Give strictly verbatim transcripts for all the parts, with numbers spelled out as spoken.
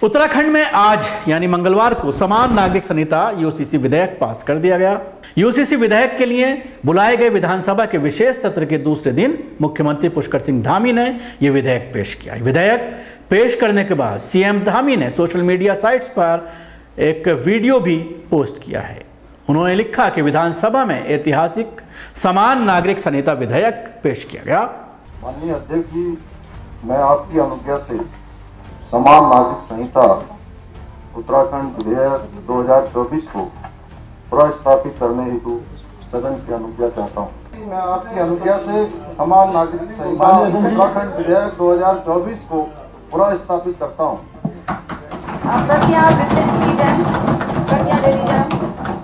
उत्तराखंड में आज यानी मंगलवार को समान नागरिक संहिता यूसीसी विधेयक पास कर दिया गया। यूसीसी विधेयक के लिए बुलाए गए विधानसभा के विशेष सत्र के दूसरे दिन मुख्यमंत्री पुष्कर सिंह धामी ने यह विधेयक पेश किया। विधेयक पेश करने के बाद सीएम धामी ने सोशल मीडिया साइट्स पर एक वीडियो भी पोस्ट किया है। उन्होंने लिखा कि विधानसभा में ऐतिहासिक समान नागरिक संहिता विधेयक पेश किया गया। माननीय अध्यक्ष जी, मैं आपकी अनुज्ञा से समान नागरिक संहिता उत्तराखंड विधेयक दो हज़ार चौबीस को प्रस्तावित करने हेतु सदन की अनुज्ञा चाहता हूँ। मैं आपकी अनुज्ञा से समान नागरिक संहिता उत्तराखंड विधेयक दो हज़ार चौबीस को प्रस्तावित करता हूँ। प्रतियां वितरित की जाए, प्रतियां दे दी जाए।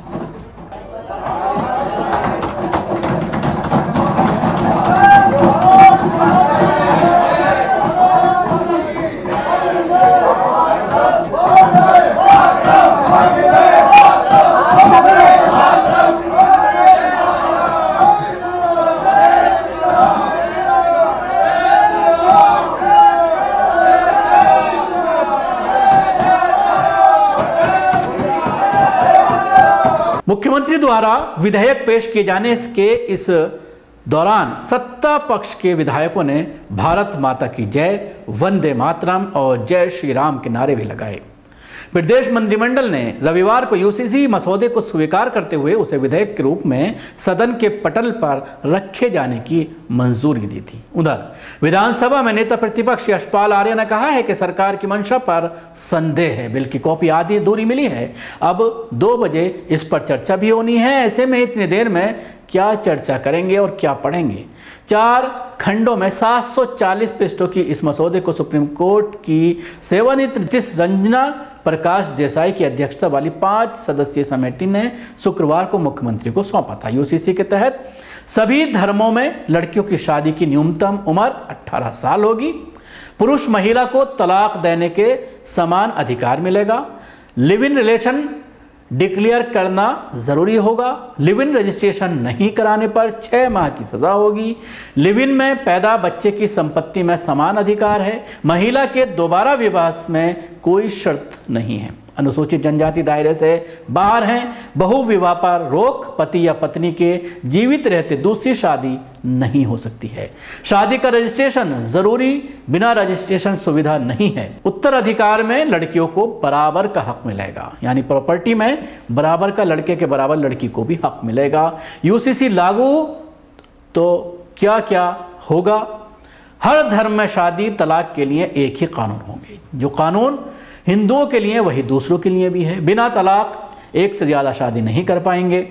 मुख्यमंत्री द्वारा विधेयक पेश किए जाने के इस दौरान सत्ता पक्ष के विधायकों ने भारत माता की जय, वंदे मातरम और जय श्री राम के नारे भी लगाए। प्रदेश मंत्रिमंडल ने रविवार को यूसीसी मसौदे को स्वीकार करते हुए उसे विधेयक के रूप में सदन के पटल पर रखे जाने की मंजूरी दी थी। उधर विधानसभा में नेता प्रतिपक्ष यशपाल आर्य ने कहा है कि सरकार की मंशा पर संदेह है। बिल की कॉपी आधी अधूरी मिली है, अब दो बजे इस पर चर्चा भी होनी है। ऐसे में इतनी देर में क्या चर्चा करेंगे और क्या पढ़ेंगे? चार खंडों में सात सौ चालीस पृष्ठों की इस मसौदे को सुप्रीम कोर्ट की सेवानिवृत्त जस्टिस रंजना प्रकाश देसाई की अध्यक्षता वाली पांच सदस्यीय समिति ने शुक्रवार को मुख्यमंत्री को सौंपा था। यूसीसी के तहत सभी धर्मों में लड़कियों की शादी की न्यूनतम उम्र अठारह साल होगी। पुरुष महिला को तलाक देने के समान अधिकार मिलेगा। लिव इन रिलेशन डिक्लेयर करना जरूरी होगा। लिव इन रजिस्ट्रेशन नहीं कराने पर छह माह की सजा होगी। लिव इन में पैदा बच्चे की संपत्ति में समान अधिकार है। महिला के दोबारा विवाह में कोई शर्त नहीं है। अनुसूचित जनजाति दायरे से बाहर हैं। बहु विवाह पर रोक। पति या पत्नी के जीवित रहते दूसरी शादी नहीं हो सकती है। शादी का रजिस्ट्रेशन जरूरी, बिना रजिस्ट्रेशन सुविधा नहीं है। उत्तराधिकार में लड़कियों को बराबर का हक मिलेगा, यानी प्रॉपर्टी में बराबर का लड़के के बराबर लड़की को भी हक मिलेगा। यूसीसी लागू तो क्या क्या होगा? हर धर्म में शादी तलाक के लिए एक ही कानून होंगे। जो कानून हिंदुओं के लिए वही दूसरों के लिए भी है। बिना तलाक एक से ज्यादा शादी नहीं कर पाएंगे।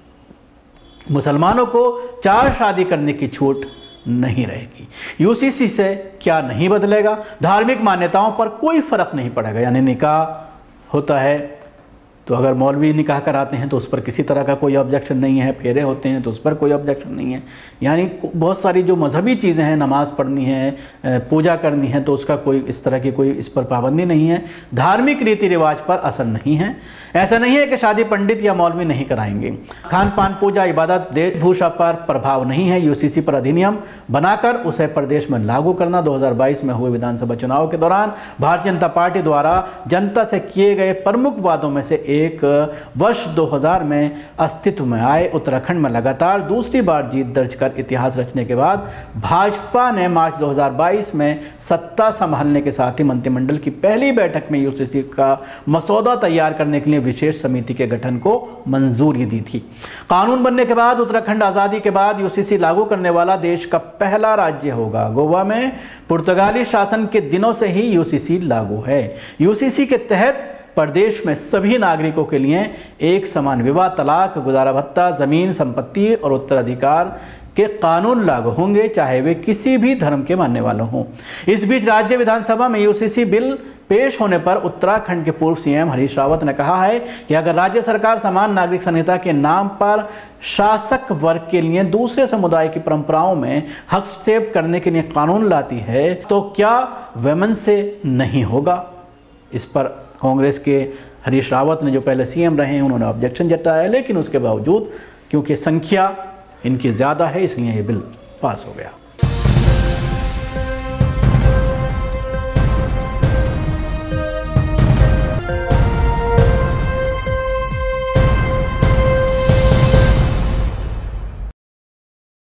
मुसलमानों को चार शादी करने की छूट नहीं रहेगी। यूसीसी से क्या नहीं बदलेगा? धार्मिक मान्यताओं पर कोई फर्क नहीं पड़ेगा। यानी निकाह होता है तो अगर मौलवी निकाह कराते हैं तो उस पर किसी तरह का कोई ऑब्जेक्शन नहीं है। फेरे होते हैं तो उस पर कोई ऑब्जेक्शन नहीं है। यानी बहुत सारी जो मजहबी चीज़ें हैं, नमाज पढ़नी है, पूजा करनी है, तो उसका कोई इस तरह की कोई इस पर पाबंदी नहीं है। धार्मिक रीति रिवाज पर असर नहीं है। ऐसा नहीं है कि शादी पंडित या मौलवी नहीं कराएंगे। खान पान, पूजा, इबादत, वेशभूषा पर प्रभाव नहीं है। यूसीसी पर अधिनियम बनाकर उसे प्रदेश में लागू करना। दो हज़ार बाईस में हुए विधानसभा चुनाव के दौरान भारतीय जनता पार्टी द्वारा जनता से किए गए प्रमुख वादों में से एक वर्ष दो हज़ार में अस्तित्व में आए। उत्तराखंड में लगातार दूसरी बार जीत दर्ज कर इतिहास रचने के बाद भाजपा ने मार्च दो हज़ार बाईस में सत्ता संभालने के साथ ही मंत्रिमंडल की पहली बैठक में यूसीसी का मसौदा तैयार करने के लिए विशेष समिति के गठन को मंजूरी दी थी। कानून बनने के बाद उत्तराखंड आजादी के बाद यूसीसी लागू करने वाला देश का पहला राज्य होगा। गोवा में पुर्तगाली शासन के दिनों से ही यूसीसी लागू है। यूसीसी के तहत प्रदेश में सभी नागरिकों के लिए एक समान विवाह, तलाक, गुजारा भत्ता, जमीन, संपत्ति और उत्तराधिकार के कानून लागू होंगे, चाहे वे किसी भी धर्म के मानने वाले हों। इस बीच राज्य विधानसभा में यूसीसी बिल पेश होने पर उत्तराखंड के पूर्व सीएम हरीश रावत ने कहा है कि अगर राज्य सरकार समान नागरिक संहिता के नाम पर शासक वर्ग के लिए दूसरे समुदाय की परंपराओं में हस्तक्षेप करने के लिए कानून लाती है तो क्या वमन से नहीं होगा? इस पर कांग्रेस के हरीश रावत ने, जो पहले सीएम रहे हैं, उन्होंने ऑब्जेक्शन जताया, लेकिन उसके बावजूद क्योंकि संख्या इनकी ज़्यादा है इसलिए ये बिल पास हो गया।